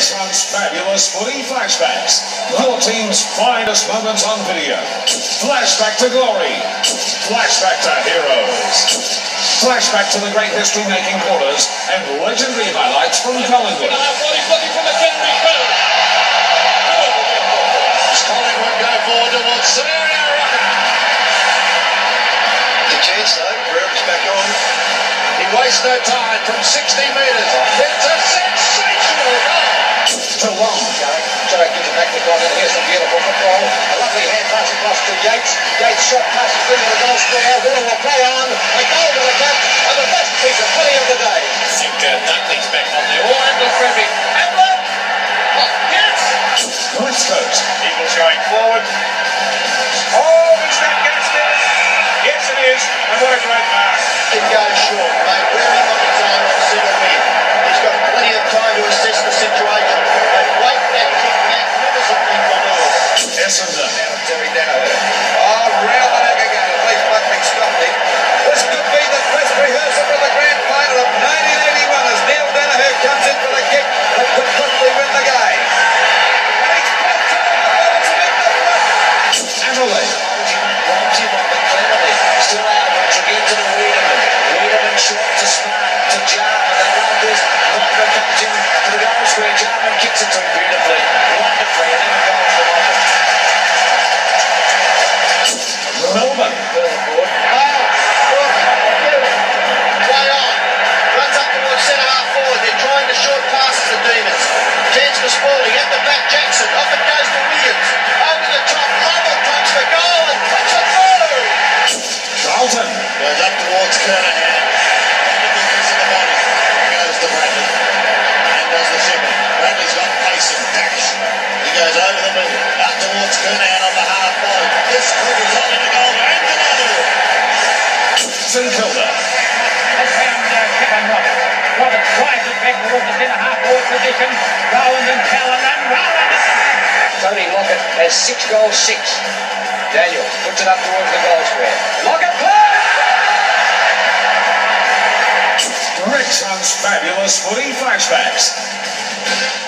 Rick's runs fabulous footy flashbacks. Your team's finest moments on video. Flashback to glory. Flashback to heroes. Flashback to the great history-making quarters and legendary highlights from Collingwood. Looking for McHenry. Collingwood go forward towards Scenario Rocket. The chance though, Brewer's back on. He wastes no time from 60 metres. It's a sensational goal. Geelong. Joe gives it back to Goddard. Here's some beautiful football. A lovely hand pass across to Yates. Yates shot passes through to the goal square. Water will play on. A goal to the cap. And the best piece of footy of the day. I think Dunkley's back on there. Oh, Hamlet Frederick. Hamlet! Oh, yes! West Coast. Eagles going forward. Oh, is that Gadsden? Yes, it is. And what a great mark. It goes short. Mate, wearing on his own on center mid. He's got plenty of time to assess the situation. But wait that kick magnificently for Lewis. Essendon. Now Terry Danaher. Oh, rail the neck again. At least Buckley stopped him. This could be the dress rehearsal for the grand final of 1981 as Neil Danaher comes in for the kick that could quickly win the game. And he's blocked it on the balance of it. Adelaide. Robs him on McClellan. Still out once again to the Wiedemann. Wiedemann short to Smart to Jarman. They love this. Walker comes in to the goal square. Jarman kicks it to him beautifully. Wonderfully. And then a goal for Walker. Melbourne. Further forward. Play on. Runs up towards centre half forward. They're trying to short passes the Demons. Chance for Spalding. At the back, Jackson. Off it goes to Williams. Over the top. Lovell comes for goal and puts it through. Carlton. Goes up towards Kernahan. Wonderful piece of the body. Goes to Bradley. And does the shipping. Bradley's got pace and dash. He goes over the middle. Up towards Kernahan on the half line. This could result in a goal to Angelou. St Kilda. Has found Kevin Roberts. Roberts drives it back towards the centre half forward position. Rowland and Callan and Rowland at the back. Tony Lockett has 6 goals, 6. Daniel puts it up towards the goal square. Lockett plays! Rick's runs fabulous footy flashbacks.